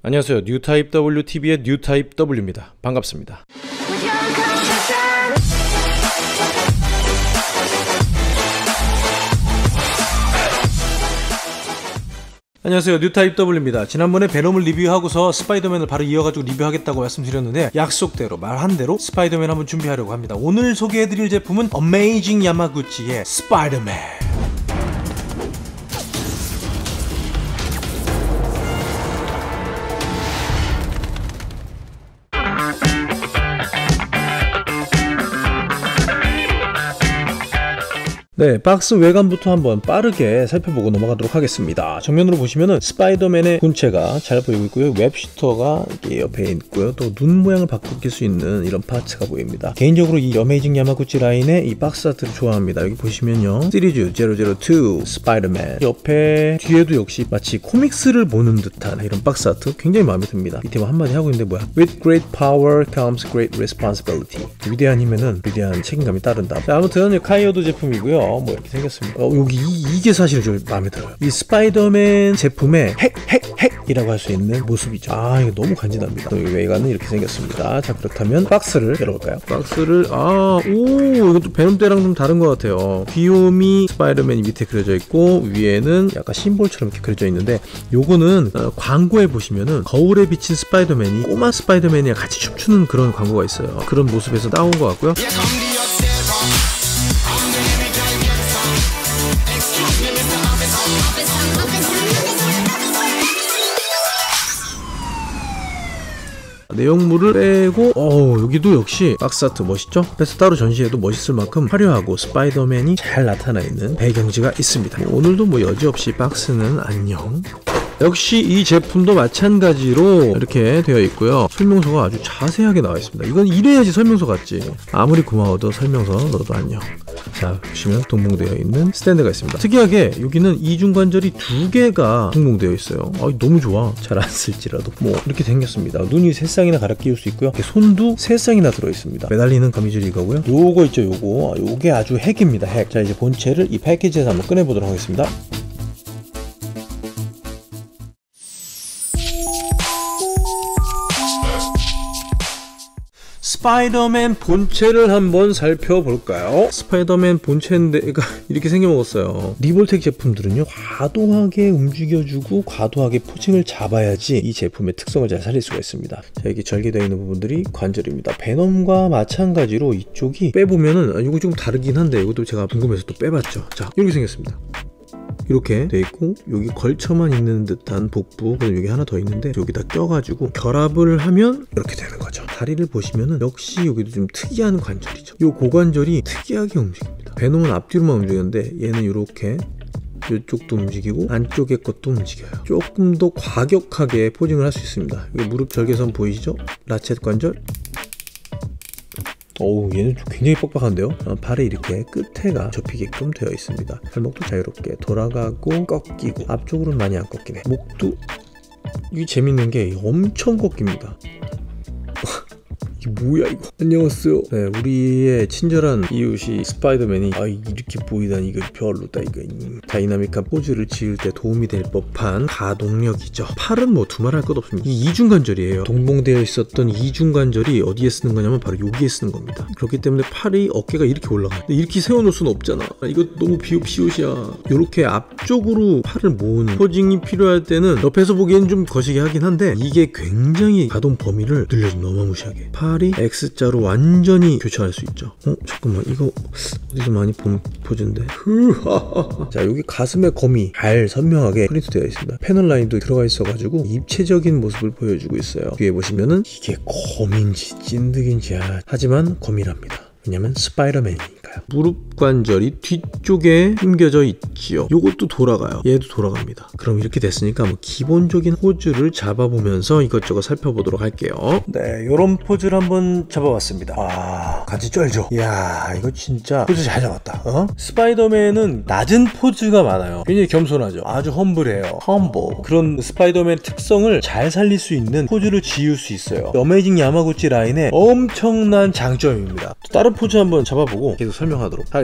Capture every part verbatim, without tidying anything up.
안녕하세요. 뉴타입 더블유티비의 뉴타입 W입니다. 반갑습니다. 안녕하세요. 뉴타입 W입니다. 지난번에 베놈을 리뷰하고서 스파이더맨을 바로 이어가지고 리뷰하겠다고 말씀드렸는데 약속대로 말한 대로 스파이더맨 한번 준비하려고 합니다. 오늘 소개해드릴 제품은 어메이징 야마구치의 스파이더맨. 네, 박스 외관부터 한번 빠르게 살펴보고 넘어가도록 하겠습니다. 정면으로 보시면은 스파이더맨의 본체가 잘 보이고 있고요. 웹슈터가 이렇게 옆에 있고요. 또 눈 모양을 바꿀 수 있는 이런 파츠가 보입니다. 개인적으로 이 어메이징 야마구치 라인의 이 박스 아트를 좋아합니다. 여기 보시면요, 시리즈 제로제로투 스파이더맨, 옆에 뒤에도 역시 마치 코믹스를 보는 듯한 이런 박스 아트 굉장히 마음에 듭니다. 밑에 뭐 한마디 하고 있는데 뭐야? With great power comes great responsibility. 위대한 힘에는 위대한 책임감이 따른다. 자, 아무튼 카이오도 제품이고요. 뭐 이렇게 생겼습니다. 어, 여기 이, 이게 사실 좀 마음에 들어요. 이 스파이더맨 제품의 핵, 핵, 핵이라고 할 수 있는 모습이죠. 아, 이거 너무 간지납니다. 또 이 외관은 이렇게 생겼습니다. 자, 그렇다면 박스를 열어볼까요? 박스를, 아, 오, 이것도 베놈 때랑 좀 다른 것 같아요. 귀요미 스파이더맨이 밑에 그려져 있고 위에는 약간 심볼처럼 이렇게 그려져 있는데, 요거는 어, 광고에 보시면은 거울에 비친 스파이더맨이 꼬마 스파이더맨이랑 같이 춤추는 그런 광고가 있어요. 그런 모습에서 따온 것 같고요. 내용물을 빼고, 어 여기도 역시 박스 아트 멋있죠? 그래서 따로 전시해도 멋있을 만큼 화려하고 스파이더맨이 잘 나타나 있는 배경지가 있습니다. 뭐 오늘도 뭐 여지없이 박스는 안녕. 역시 이 제품도 마찬가지로 이렇게 되어 있고요. 설명서가 아주 자세하게 나와 있습니다. 이건 이래야지 설명서 같지. 아무리 고마워도 설명서 너도 안녕. 자, 보시면 동봉되어 있는 스탠드가 있습니다. 특이하게 여기는 이중관절이 두 개가 동봉되어 있어요. 아, 너무 좋아. 잘 안 쓸지라도. 뭐 이렇게 생겼습니다. 눈이 세 쌍이나 갈아 끼울 수 있고요. 손도 세 쌍이나 들어 있습니다. 매달리는 거미줄이 이거고요. 요거 있죠, 요거. 요게 아주 핵입니다, 핵. 자, 이제 본체를 이 패키지에서 한번 꺼내보도록 하겠습니다. 스파이더맨 본체를 한번 살펴볼까요? 스파이더맨 본체인데 이렇게 생겨먹었어요. 리볼텍 제품들은요, 과도하게 움직여주고 과도하게 포징을 잡아야지 이 제품의 특성을 잘 살릴 수가 있습니다. 자, 여기 절개되어 있는 부분들이 관절입니다. 베놈과 마찬가지로 이쪽이 빼보면은, 아, 이거 좀 다르긴 한데 이것도 제가 궁금해서 또 빼봤죠. 자, 이렇게 생겼습니다. 이렇게 돼 있고, 여기 걸쳐만 있는 듯한 복부, 그리고 여기 하나 더 있는데 여기다 껴가지고 결합을 하면 이렇게 되는 거죠. 다리를 보시면은 역시 여기도 좀 특이한 관절이죠. 이 고관절이 특이하게 움직입니다. 베놈은 앞뒤로만 움직였는데 얘는 이렇게 이쪽도 움직이고 안쪽의 것도 움직여요. 조금 더 과격하게 포징을 할 수 있습니다. 여기 무릎 절개선 보이시죠? 라쳇 관절. 어우, 얘는 좀 굉장히 뻑뻑한데요? 어, 발에 이렇게 끝에가 접히게끔 되어 있습니다. 발목도 자유롭게 돌아가고 꺾이고, 앞쪽으로는 많이 안 꺾이네. 목도, 이게 재밌는 게 엄청 꺾입니다. 뭐야 이거. 안녕하세요. 네, 우리의 친절한 이웃이 스파이더맨이 아 이렇게 보이다니 이거 별로다 이거. 다이나믹한 포즈를 지을 때 도움이 될 법한 가동력이죠. 팔은 뭐 두말할 것 없습니다. 이 이중관절이에요. 동봉되어 있었던 이중관절이 어디에 쓰는 거냐면 바로 여기에 쓰는 겁니다. 그렇기 때문에 팔이, 어깨가 이렇게 올라가요. 근데 이렇게 세워놓을 수는 없잖아. 이거 너무 비옷이야. 이렇게 앞쪽으로 팔을 모으는 포징이 필요할 때는 옆에서 보기엔 좀 거시기 하긴 한데, 이게 굉장히 가동 범위를 늘려줍니다. 어마무시하게. 팔 팔이 X자로 완전히 교차할 수 있죠. 어? 잠깐만, 이거 어디서 많이 본 포즈인데. 자, 여기 가슴의 검이 잘 선명하게 프린트 되어 있습니다. 패널 라인도 들어가 있어가지고 입체적인 모습을 보여주고 있어요. 뒤에 보시면은 이게 검인지 찐득인지, 아, 하지만 검이랍니다. 왜냐면 스파이더맨이니까요. 무릎 관절이 뒤쪽에 숨겨져 있지요. 요것도 돌아가요. 얘도 돌아갑니다. 그럼 이렇게 됐으니까 뭐 기본적인 포즈를 잡아보면서 이것저것 살펴보도록 할게요. 네, 요런 포즈를 한번 잡아봤습니다. 아, 같이 쩔죠? 이야, 이거 진짜 포즈 잘 잡았다. 어? 스파이더맨은 낮은 포즈가 많아요. 굉장히 겸손하죠. 아주 험블해요. 험블. 그런 스파이더맨 특성을 잘 살릴 수 있는 포즈를 지을 수 있어요. 어메이징 야마구치 라인의 엄청난 장점입니다. 다른 포즈 한번 잡아보고 계속 설명하도록 하겠습니다.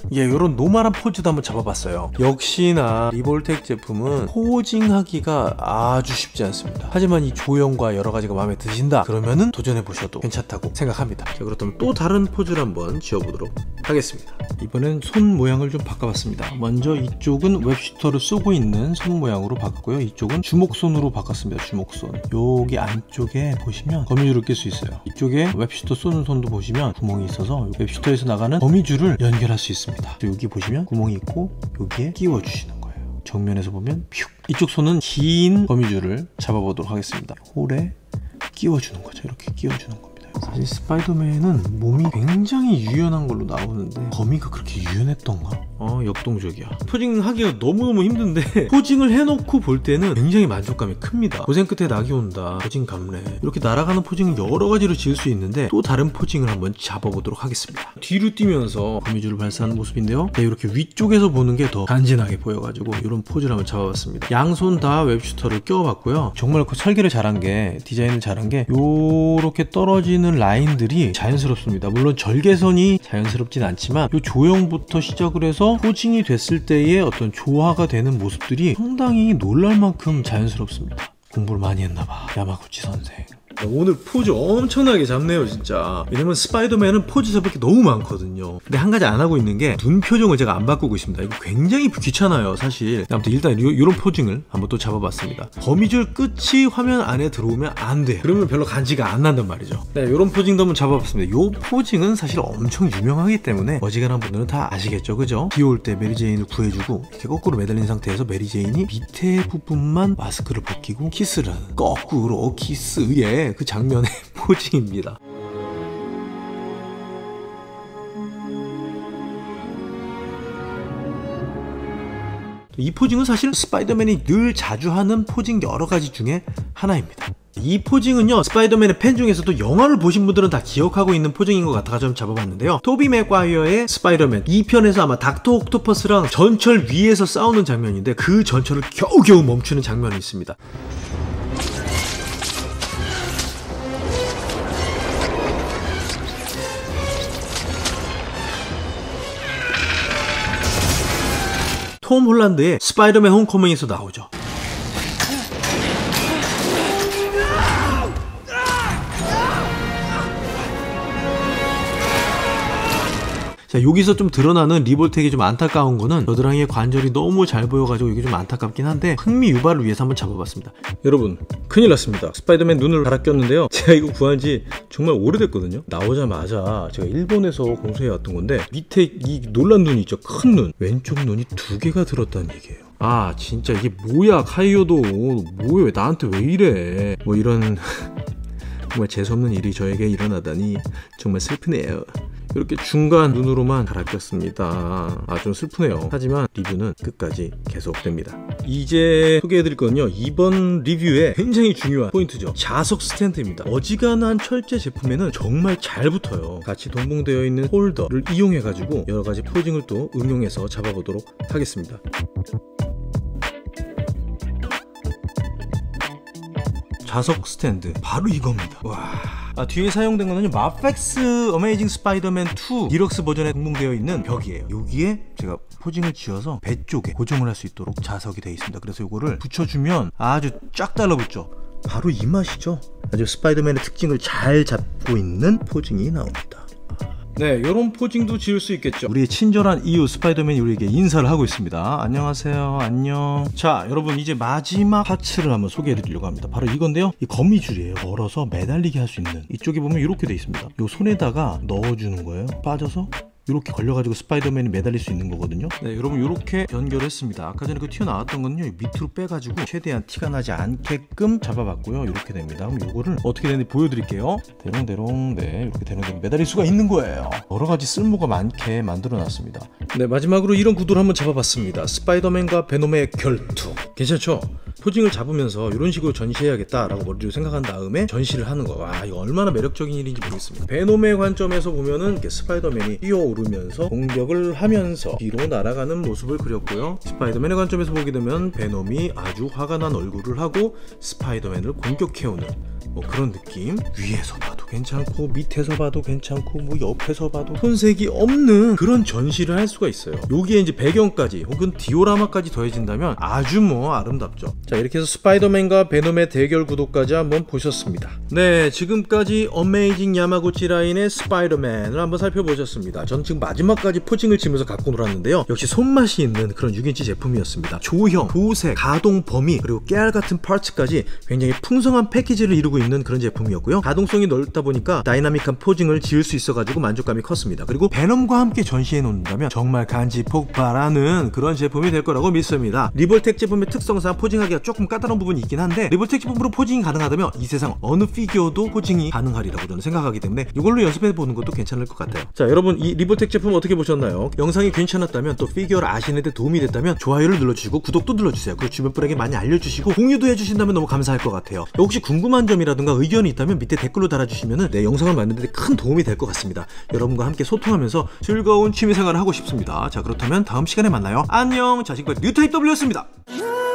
예, 요런 노멀한 포즈도 한번 잡아봤어요. 역시나 리볼텍 제품은 포징하기가 아주 쉽지 않습니다. 하지만 이 조형과 여러가지가 마음에 드신다 그러면은 도전해보셔도 괜찮다고 생각합니다. 자, 그렇다면 또 다른 포즈를 한번 지어보도록 하겠습니다. 이번엔 손 모양을 좀 바꿔봤습니다. 먼저 이쪽은 웹슈터를 쏘고 있는 손 모양으로 바꿨고요. 이쪽은 주먹손으로 바꿨습니다. 주먹손. 여기 안쪽에 보시면 거미줄을 낄 수 있어요. 이쪽에 웹슈터 쏘는 손도 보시면 구멍이 있어서 웹슈터에서 나가는 거미줄을 연결할 수 있습니다. 여기 보시면 구멍이 있고 여기에 끼워주시는 거예요. 정면에서 보면 퓨. 이쪽 손은 긴 거미줄을 잡아보도록 하겠습니다. 홀에 끼워주는 거죠. 이렇게 끼워주는 겁니다. 사실 스파이더맨은 몸이 굉장히 유연한 걸로 나오는데 거미가 그렇게 유연했던가? 어, 역동적이야. 포징 하기가 너무너무 힘든데 포징을 해놓고 볼 때는 굉장히 만족감이 큽니다. 고생 끝에 낙이 온다, 포징 감래, 이렇게 날아가는 포징을 여러 가지로 지을 수 있는데 또 다른 포징을 한번 잡아보도록 하겠습니다. 뒤로 뛰면서 거미줄을 발사하는 모습인데요. 네, 이렇게 위쪽에서 보는 게 더 간지나게 보여가지고 이런 포즈를 한번 잡아봤습니다. 양손 다 웹슈터를 껴봤고요. 정말 그 설계를 잘한 게, 디자인을 잘한 게 요렇게 떨어지는 라인들이 자연스럽습니다. 물론 절개선이 자연스럽진 않지만 이 조형부터 시작을 해서 포징이 됐을 때의 어떤 조화가 되는 모습들이 상당히 놀랄 만큼 자연스럽습니다. 공부를 많이 했나봐, 야마구치 선생. 오늘 포즈 엄청나게 잡네요 진짜. 왜냐면 스파이더맨은 포즈 잡을 게 너무 많거든요. 근데 한 가지 안 하고 있는 게 눈 표정을 제가 안 바꾸고 있습니다. 이거 굉장히 귀찮아요 사실. 아무튼 일단 이런 포징을 한번 또 잡아봤습니다. 거미줄 끝이 화면 안에 들어오면 안 돼. 그러면 별로 간지가 안 난단 말이죠. 네, 이런 포징도 한번 잡아봤습니다. 이 포징은 사실 엄청 유명하기 때문에 어지간한 분들은 다 아시겠죠, 그죠? 비 올 때 메리제인을 구해주고 이렇게 거꾸로 매달린 상태에서 메리제인이 밑에 부분만 마스크를 벗기고 키스를 하는, 거꾸로 키스의 그 장면의 포징입니다. 이 포징은 사실 스파이더맨이 늘 자주 하는 포징 여러 가지 중에 하나입니다. 이 포징은요, 스파이더맨의 팬 중에서도 영화를 보신 분들은 다 기억하고 있는 포징인 것 같아서 좀 잡아봤는데요. 토비 맥과이어의 스파이더맨 이 편에서 아마 닥터 옥토퍼스랑 전철 위에서 싸우는 장면인데 그 전철을 겨우겨우 멈추는 장면이 있습니다. 톰 홀란드의 스파이더맨 홈커밍에서 나오죠. 자, 여기서 좀 드러나는 리볼텍이 좀 안타까운 거는 겨드랑이의 관절이 너무 잘 보여가지고 이게 좀 안타깝긴 한데 흥미 유발을 위해서 한번 잡아봤습니다. 여러분, 큰일 났습니다. 스파이더맨 눈을 갈아 꼈는데요. 제가 이거 구한 지 정말 오래됐거든요. 나오자마자 제가 일본에서 공수해왔던 건데 밑에 이 놀란 눈이 있죠. 큰 눈. 왼쪽 눈이 두 개가 들었다는 얘기예요. 아, 진짜 이게 뭐야, 카이오도. 뭐야, 나한테 왜 이래. 뭐 이런 정말 재수없는 일이 저에게 일어나다니 정말 슬프네요. 이렇게 중간 눈으로만 갈아 꼈습니다. 아, 좀 슬프네요. 하지만 리뷰는 끝까지 계속됩니다. 이제 소개해드릴 건요, 이번 리뷰에 굉장히 중요한 포인트죠. 자석 스탠드입니다. 어지간한 철제 제품에는 정말 잘 붙어요. 같이 동봉되어 있는 홀더를 이용해가지고 여러가지 포징을 또 응용해서 잡아보도록 하겠습니다. 자석 스탠드, 바로 이겁니다. 와. 아, 뒤에 사용된 거는 마펙스 어메이징 스파이더맨 투 디럭스 버전에 동봉되어 있는 벽이에요. 여기에 제가 포징을 지어서 배 쪽에 고정을 할 수 있도록 자석이 되어 있습니다. 그래서 이거를 붙여주면 아주 쫙 달라붙죠. 바로 이 맛이죠. 아주 스파이더맨의 특징을 잘 잡고 있는 포징이 나옵니다. 네, 이런 포징도 지을 수 있겠죠. 우리의 친절한 이웃 스파이더맨이 우리에게 인사를 하고 있습니다. 안녕하세요, 안녕. 자, 여러분, 이제 마지막 파츠를 한번 소개해 드리려고 합니다. 바로 이건데요, 이 거미줄이에요. 걸어서 매달리게 할 수 있는. 이쪽에 보면 이렇게 돼 있습니다. 이 손에다가 넣어주는 거예요. 빠져서 이렇게 걸려가지고 스파이더맨이 매달릴 수 있는 거거든요. 네, 여러분, 이렇게 연결했습니다. 아까 전에 그 튀어나왔던 거는요, 밑으로 빼가지고 최대한 티가 나지 않게끔 잡아봤고요. 이렇게 됩니다. 그럼 이거를 어떻게 되는지 보여드릴게요. 대롱대롱, 네, 이렇게 대롱대롱 매달릴 수가 있는 거예요. 여러 가지 쓸모가 많게 만들어놨습니다. 네, 마지막으로 이런 구도를 한번 잡아봤습니다. 스파이더맨과 베놈의 결투. 괜찮죠? 포징을 잡으면서 이런 식으로 전시해야겠다라고 머리로 생각한 다음에 전시를 하는 거. 와, 이거 얼마나 매력적인 일인지 모르겠습니다. 베놈의 관점에서 보면은 이렇게 스파이더맨이 뛰어오르면서 공격을 하면서 뒤로 날아가는 모습을 그렸고요. 스파이더맨의 관점에서 보게 되면 베놈이 아주 화가 난 얼굴을 하고 스파이더맨을 공격해오는 뭐 그런 느낌. 위에서 봐도 봐도 괜찮고 밑에서 봐도 괜찮고 뭐 옆에서 봐도 손색이 없는 그런 전시를 할 수가 있어요. 여기에 이제 배경까지 혹은 디오라마까지 더해진다면 아주 뭐 아름답죠. 자, 이렇게 해서 스파이더맨과 베놈의 대결 구도까지 한번 보셨습니다. 네, 지금까지 어메이징 야마구치 라인의 스파이더맨을 한번 살펴보셨습니다. 저는 지금 마지막까지 포징을 치면서 갖고 놀았는데요, 역시 손맛이 있는 그런 육 인치 제품이었습니다. 조형, 도색, 가동 범위, 그리고 깨알 같은 파츠까지 굉장히 풍성한 패키지를 이루고 있는 그런 제품이었고요. 가동성이 넓다 보니까 다이나믹한 포징을 지을 수 있어가지고 만족감이 컸습니다. 그리고 베놈과 함께 전시해 놓는다면 정말 간지 폭발하는 그런 제품이 될 거라고 믿습니다. 리볼텍 제품의 특성상 포징하기가 조금 까다로운 부분이 있긴 한데, 리볼텍 제품으로 포징이 가능하다면 이 세상 어느 피규어도 포징이 가능하리라고 저는 생각하기 때문에 이걸로 연습해 보는 것도 괜찮을 것 같아요. 자, 여러분 이 리볼텍 제품 어떻게 보셨나요? 영상이 괜찮았다면, 또 피규어를 아시는데 도움이 됐다면 좋아요를 눌러주시고 구독도 눌러주세요. 그리고 주변 분에게 많이 알려주시고 공유도 해주신다면 너무 감사할 것 같아요. 혹시 궁금한 점이라든가 의견이 있다면 밑에 댓글로 달아주시면 내 영상을 만드는 데 큰 도움이 될 것 같습니다. 여러분과 함께 소통하면서 즐거운 취미생활을 하고 싶습니다. 자, 그렇다면 다음 시간에 만나요. 안녕. 자식발 뉴타입 더블유였습니다.